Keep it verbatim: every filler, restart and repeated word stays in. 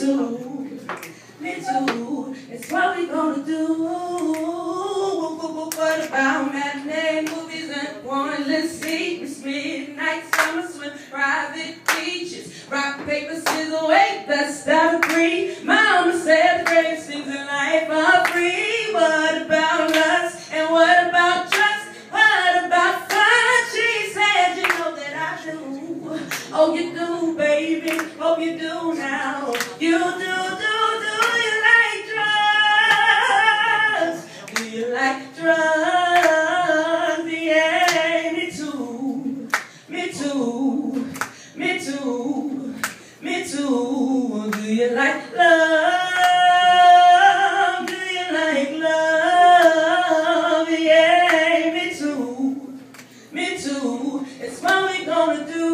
too, me too. It's what we gonna do. What about matinee movies and pointless secrets, midnight summer swim, private beaches, rock, paper, scissors, wait, best out of breed. Mama said the greatest things in life are free. What about lust and what about trust? What about fun? She said, you know that I do. Oh, you do, baby. Oh, you do now. You do, do, do you like drugs? Do you like drugs? Yeah, me too. Me too. Me too. Me too. Do you like love? Do you like love? Yeah, me too. Me too. It's what we gonna do.